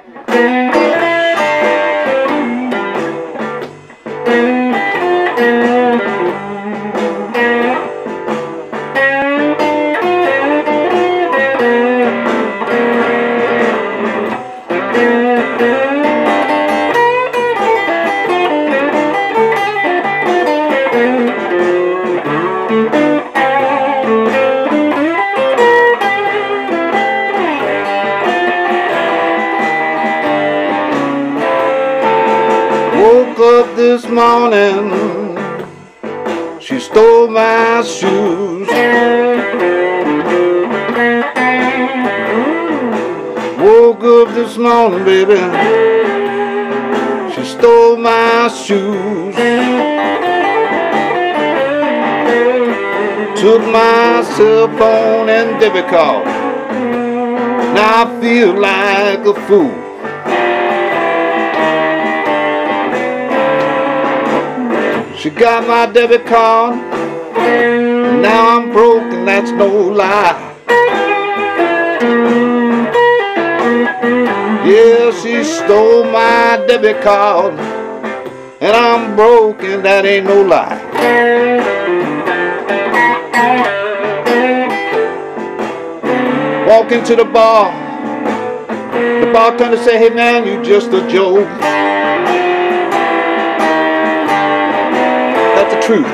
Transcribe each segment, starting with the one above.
Woke up this morning, she stole my shoes. Woke up this morning, baby, she stole my shoes. Took my cell phone and debit card. Now I feel like a fool. She got my debit card, now I'm broke and that's no lie. Yeah, she stole my debit card, and I'm broke and that ain't no lie. Walk into the bartender say, hey man, you just a joke. That's the truth.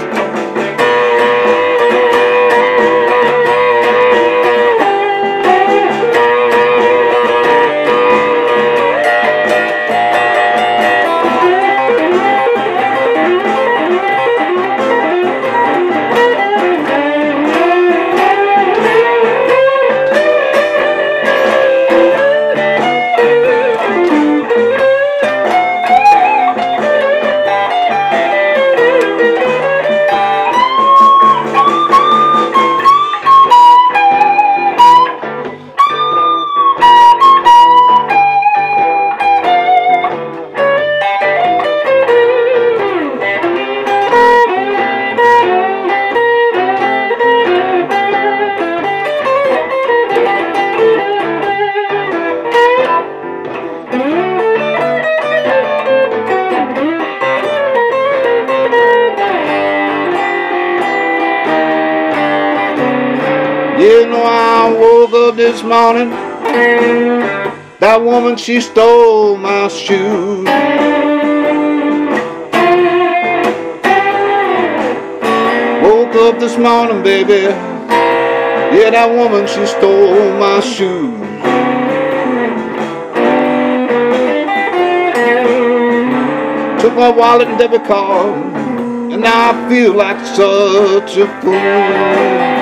You know, I woke up this morning, that woman, she stole my shoes. Woke up this morning, baby, yeah, that woman, she stole my shoes. Took my wallet and debit card, and now I feel like such a fool.